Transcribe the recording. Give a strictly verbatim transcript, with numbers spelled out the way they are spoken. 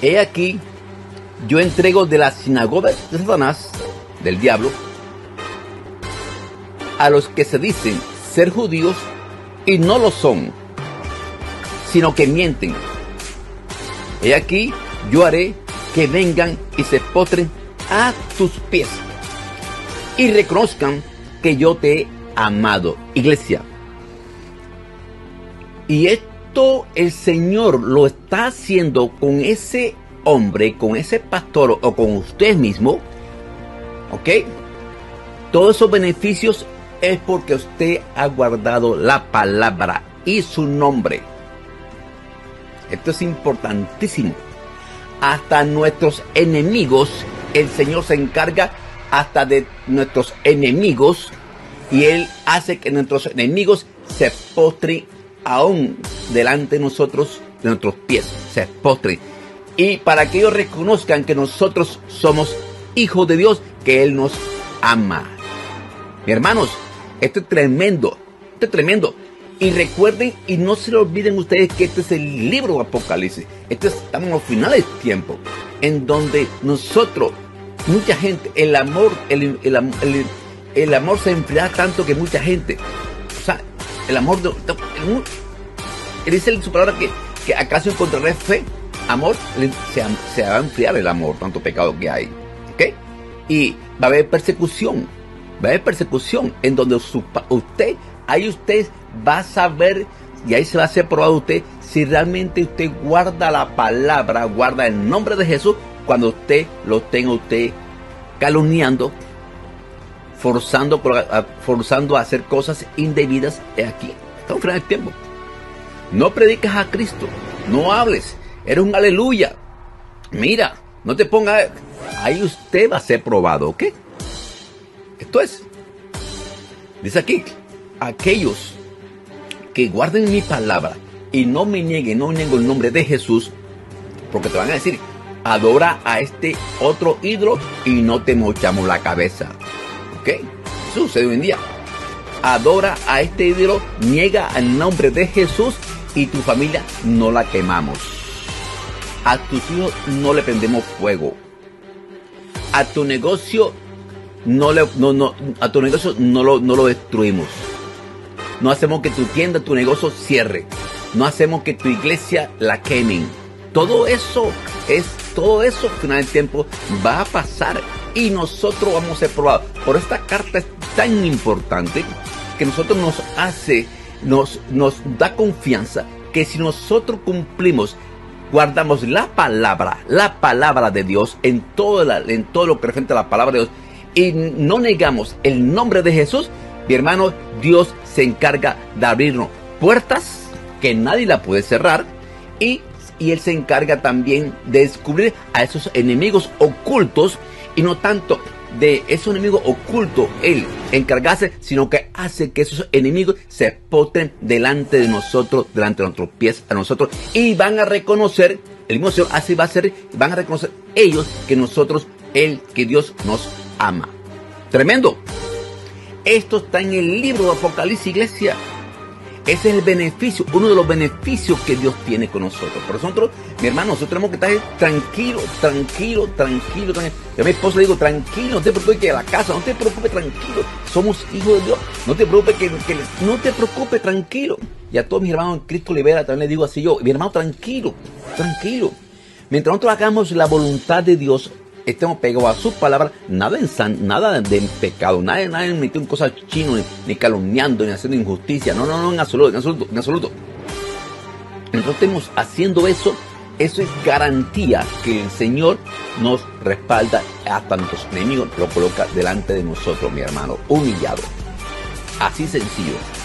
he aquí, yo entrego de la sinagoga de Satanás, del diablo, a los que se dicen ser judíos y no lo son, sino que mienten. He aquí, yo haré que vengan y se postren a tus pies y reconozcan que yo te he amado. Iglesia, y esto el Señor lo está haciendo con ese hombre, con ese pastor o con usted mismo, ¿ok? Todos esos beneficios es porque usted ha guardado la palabra y su nombre. Esto es importantísimo. Hasta nuestros enemigos, el Señor se encarga hasta de nuestros enemigos, y Él hace que nuestros enemigos se postren aún delante de nosotros, de nuestros pies, se postren. Y para que ellos reconozcan que nosotros somos hijos de Dios, que Él nos ama. Mis hermanos, esto es tremendo, esto es tremendo. Y recuerden, y no se lo olviden ustedes, que este es el libro de Apocalipsis. Este es, estamos en los finales del tiempo, en donde nosotros, mucha gente, el amor, el, el, el, el amor se enfría tanto que mucha gente, o sea, el amor, de, el, él dice en su palabra que, que acaso encontraré fe, amor, se, se va a enfriar el amor, tanto pecado que hay, ¿ok? Y va a haber persecución, va a haber persecución, en donde su, usted, ahí usted va a saber, y ahí se va a hacer probado usted, si realmente usted guarda la palabra, guarda el nombre de Jesús, cuando usted lo tenga usted calumniando, forzando, forzando a hacer cosas indebidas. Aquí, estamos fuera del tiempo. No predicas a Cristo, no hables, eres un aleluya. Mira, no te pongas, ahí usted va a ser probado, ¿ok? Esto es, dice aquí, aquellos que guarden mi palabra y no me nieguen, no nieguen el nombre de Jesús, porque te van a decir, adora a este otro ídolo y no te mochamos la cabeza. ¿Ok? Eso sucede hoy en día. Adora a este ídolo, niega el nombre de Jesús y tu familia no la quemamos. A tus hijos no le prendemos fuego. A tu negocio no le, no, no, a tu negocio no lo, no lo destruimos. No hacemos que tu tienda, tu negocio cierre. No hacemos que tu iglesia la quemen. Todo eso es, todo eso al final del tiempo va a pasar y nosotros vamos a ser probados. Por esta carta es tan importante que nosotros nos hace, nos, nos da confianza que si nosotros cumplimos, guardamos la palabra, la palabra de Dios en todo, la, en todo lo que refiere a la palabra de Dios y no negamos el nombre de Jesús, mi hermano, Dios se encarga de abrirnos puertas que nadie la puede cerrar y, y Él se encarga también de descubrir a esos enemigos ocultos y no tanto de esos enemigos ocultos Él encargarse, sino que hace que esos enemigos se postren delante de nosotros, delante de nuestros pies a nosotros y van a reconocer, el mismo Señor así va a ser, van a reconocer ellos que nosotros, Él, que Dios nos ama. Tremendo. Esto está en el libro de Apocalipsis, iglesia. Ese es el beneficio, uno de los beneficios que Dios tiene con nosotros. Por nosotros, mi hermano, nosotros tenemos que estar tranquilo, tranquilo, tranquilo, tranquilo. Yo a mi esposo le digo, tranquilo, no te preocupes que a la casa, no te preocupes, tranquilo. Somos hijos de Dios. No te preocupes que, que no te preocupes, tranquilo. Y a todos mis hermanos en Cristo Libera también les digo así yo, mi hermano, tranquilo, tranquilo. Mientras nosotros hagamos la voluntad de Dios, estemos pegados a sus palabras, nada en san, nada de pecado, nadie, nadie metió en cosas chinas, ni, ni calumniando, ni haciendo injusticia, no, no, no, en absoluto, en absoluto, en absoluto. Entonces estemos haciendo eso, eso es garantía que el Señor nos respalda, hasta nuestros enemigos lo coloca delante de nosotros, mi hermano, humillado. Así sencillo.